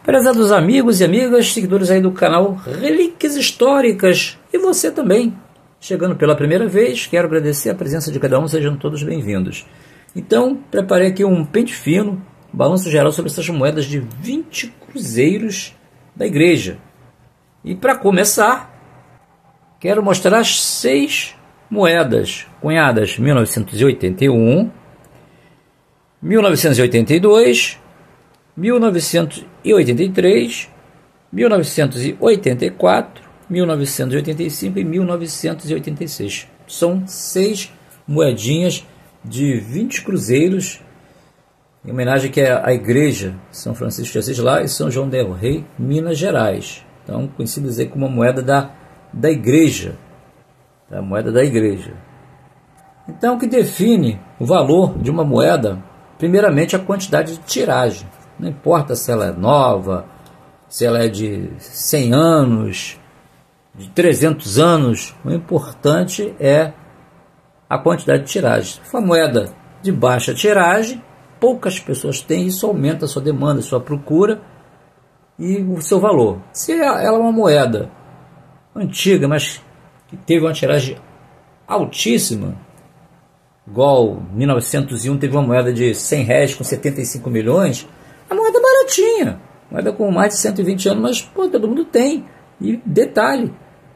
Prezados amigos e amigas, seguidores aí do canal Relíquias Históricas, e você também, chegando pela primeira vez, quero agradecer a presença de cada um, sejam todos bem-vindos. Então, preparei aqui um pente fino, balanço geral sobre essas moedas de 20 cruzeiros da igreja. E para começar, quero mostrar as 6 moedas cunhadas 1981, 1982, 1983, 1984, 1985 e 1986. São 6 moedinhas de 20 cruzeiros em homenagem aqui à igreja São Francisco de Assis lá em São João del Rei, Minas Gerais. Então, conhecidas aí como a moeda da igreja. A moeda da igreja. Então, o que define o valor de uma moeda, primeiramente, a quantidade de tiragem. Não importa se ela é nova, se ela é de 100 anos, de 300 anos, o importante é a quantidade de tiragem. Se for uma moeda de baixa tiragem, poucas pessoas têm, isso aumenta a sua demanda, a sua procura e o seu valor. Se ela é uma moeda antiga, mas que teve uma tiragem altíssima, igual 1901 teve uma moeda de 100 reais com 75 milhões, a moeda baratinha, moeda com mais de 120 anos, mas pô, todo mundo tem. E detalhe,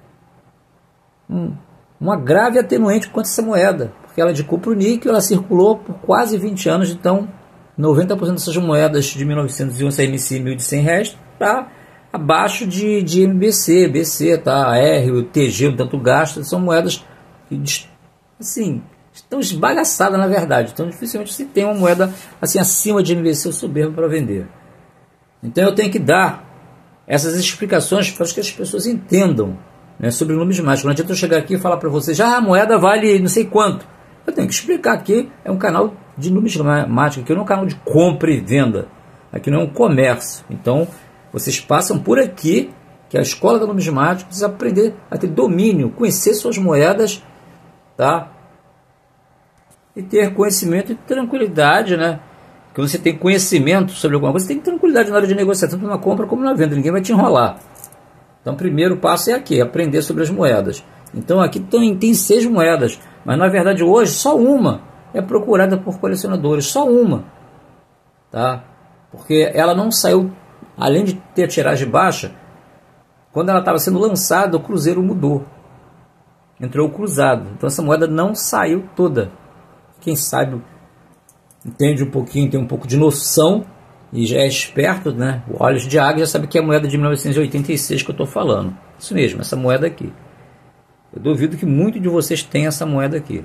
uma grave atenuante quanto a essa moeda, porque ela é de cupro-níquel, ela circulou por quase 20 anos, então 90% dessas moedas de 1901, essa MC 1000 de 100 reais, está abaixo de MBC, BC, tá? R, o TG, o tanto gasto, são moedas que, assim, estão esbagaçadas na verdade. Então dificilmente se tem uma moeda assim acima de MBC ou soberba para vender. Então eu tenho que dar essas explicações para que as pessoas entendam, né, sobre numismática. Não adianta eu chegar aqui e falar para vocês, já a moeda vale não sei quanto. Eu tenho que explicar aqui, é um canal de numismática, aqui não é um canal de compra e venda, aqui não é um comércio. Então vocês passam por aqui, que é a escola da numismática, precisa aprender a ter domínio, conhecer suas moedas, tá? E ter conhecimento e tranquilidade, né? Quando você tem conhecimento sobre alguma coisa, você tem tranquilidade na hora de negociar, tanto na compra como na venda, ninguém vai te enrolar. Então o primeiro passo é aqui, aprender sobre as moedas. Então aqui tem 6 moedas, mas na verdade hoje só uma é procurada por colecionadores, só uma, tá? Porque ela não saiu, além de ter a tiragem baixa, quando ela estava sendo lançada, o cruzeiro mudou, entrou o cruzado, então essa moeda não saiu toda. Quem sabe entende um pouquinho, tem um pouco de noção e já é esperto, né? O Olhos de Águia já sabe que é a moeda de 1986 que eu estou falando. Isso mesmo, essa moeda aqui. Eu duvido que muito de vocês tenham essa moeda aqui.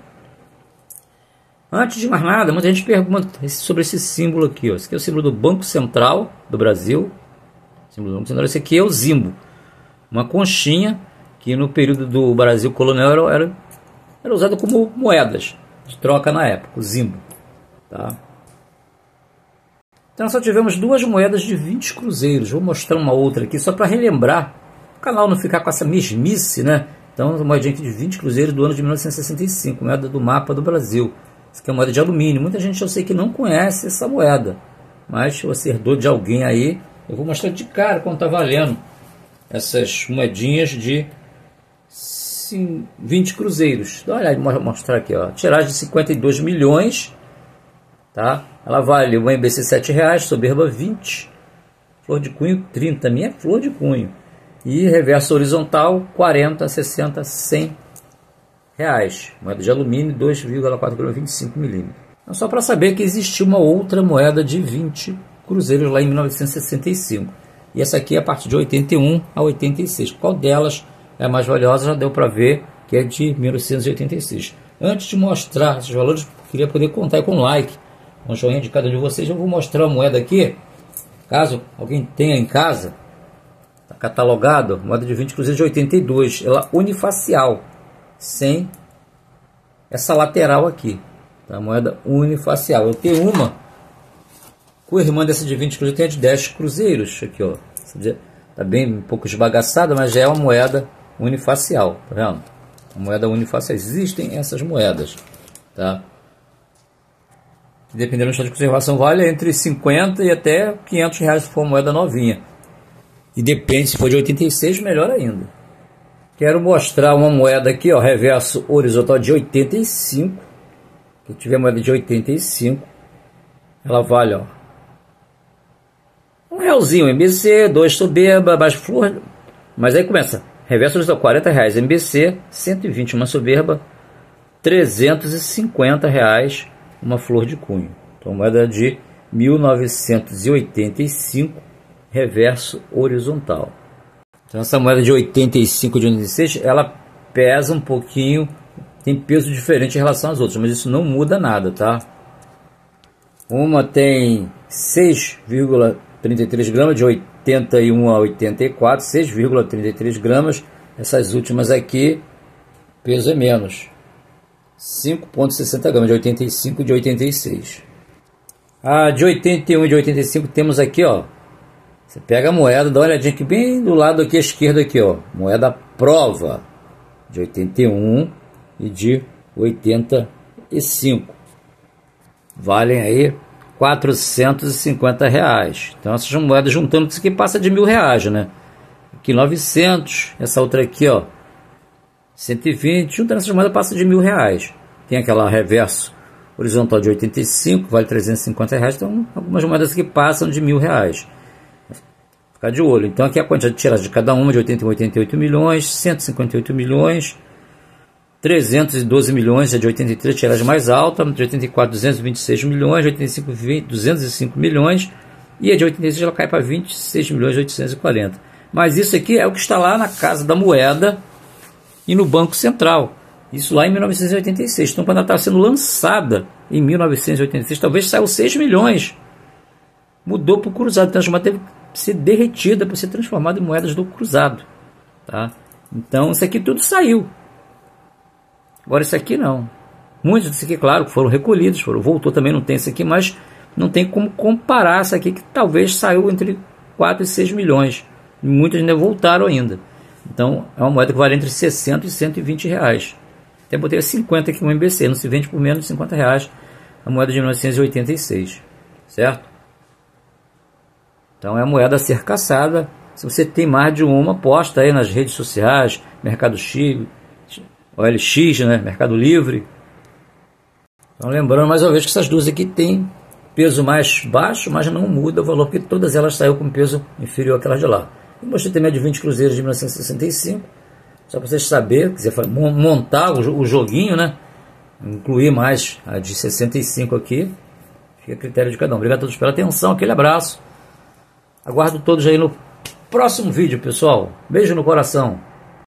Antes de mais nada, muita gente pergunta sobre esse símbolo aqui. Ó. Esse aqui é o símbolo do Banco Central do Brasil. Símbolo do Banco Central. Esse aqui é o Zimbo. Uma conchinha que no período do Brasil colonial era usada como moedas de troca na época, o Zimbo. Tá? Então só tivemos 2 moedas de 20 cruzeiros. Vou mostrar uma outra aqui só para relembrar, o canal não ficar com essa mesmice, né? Então uma moedinha aqui de 20 cruzeiros do ano de 1965, moeda do mapa do Brasil. Isso aqui é uma moeda de alumínio. Muita gente eu sei que não conhece essa moeda, mas se você herdou de alguém aí, eu vou mostrar de cara quanto está valendo essas moedinhas de 20 cruzeiros. Dá uma olhada, vou mostrar aqui, ó. Tiragem de 52 milhões, tá? Ela vale uma MBC 7 reais, soberba 20, flor de cunho 30, minha é flor de cunho, e reverso horizontal 40, 60, 100 reais, moeda de alumínio 2,4 25 milímetros. Então, só para saber que existiu uma outra moeda de 20 cruzeiros lá em 1965, e essa aqui é a partir de 81 a 86. Qual delas é a mais valiosa? Já deu para ver que é de 1986. Antes de mostrar esses valores, queria poder contar com like, um joinha de cada um de vocês. Eu vou mostrar a moeda aqui, caso alguém tenha em casa, está catalogado, moeda de 20 cruzeiros de 82, ela unifacial, sem essa lateral aqui, tá? Moeda unifacial. Eu tenho uma com a irmã dessa de 20 cruzeiros, tem a de 10 cruzeiros, aqui ó, está bem um pouco esbagaçada, mas já é uma moeda unifacial, tá vendo? Uma moeda unifacial, existem essas moedas, tá? Que dependendo do estado de conservação vale entre 50 e até 500 reais se for uma moeda novinha. E depende, se for de 86, melhor ainda. Quero mostrar uma moeda aqui, ó, reverso horizontal de 85. Se tiver moeda de 85, ela vale, ó, R$1, MBC, 2 soberba, baixo flor. Mas aí começa, reverso horizontal, R$40, MBC, 120 uma soberba, R$350 uma flor de cunho. Então moeda de 1985, reverso horizontal. Então essa moeda de 85 de 86, ela pesa um pouquinho, tem peso diferente em relação às outras, mas isso não muda nada, tá? Uma tem 6,33 gramas, de 81 a 84, 6,33 gramas. Essas últimas aqui, peso é menos, 5,60 gramas, de 85 e de 86. A de 81 e de 85 temos aqui, ó. Você pega a moeda, dá uma olhadinha aqui bem do lado aqui à esquerda aqui, ó. Moeda prova de 81 e de 85. Valem aí R$450. Então essas moedas juntando, isso aqui passa de R$1.000, né? Aqui 900, essa outra aqui, ó, 120, juntando essas moedas passa de R$1.000. Tem aquela reverso horizontal de 85, vale R$350, então algumas moedas aqui passam de R$1.000. Ficar de olho. Então aqui a quantidade de tiragem de cada uma, de 81 a 88 milhões, 158 milhões, 312 milhões, é de 83, tiragem mais alta, de 84, 226 milhões, de 85, 205 milhões, e a de 86 ela cai para 26 milhões 840. Mas isso aqui é o que está lá na Casa da Moeda e no Banco Central. Isso lá em 1986. Então, quando ela estava sendo lançada em 1986, talvez saiu 6 milhões. Mudou para o cruzado. Então, a moeda teve que ser derretida para ser transformada em moedas do cruzado. Tá? Então, isso aqui tudo saiu. Agora, isso aqui não. Muitos disso aqui, claro, foram recolhidos. Voltou também, não tem isso aqui, mas não tem como comparar isso aqui, que talvez saiu entre 4 e 6 milhões. Muitas ainda voltaram ainda. Então, é uma moeda que vale entre 60 e 120 reais. Até botei a 50 aqui no MBC, não se vende por menos de 50 reais a moeda de 1986, certo? Então é a moeda a ser caçada. Se você tem mais de uma, posta aí nas redes sociais, Mercado X, OLX, né? Mercado Livre. Então lembrando mais uma vez que essas duas aqui têm peso mais baixo, mas não muda o valor, porque todas elas saíram com peso inferior àquelas de lá. Eu mostrei também a de 20 cruzeiros de 1965, só para vocês saberem, quiser montar o joguinho, né? Incluir mais a de 65 aqui, fica a critério de cada um. Obrigado a todos pela atenção, aquele abraço. Aguardo todos aí no próximo vídeo, pessoal. Beijo no coração.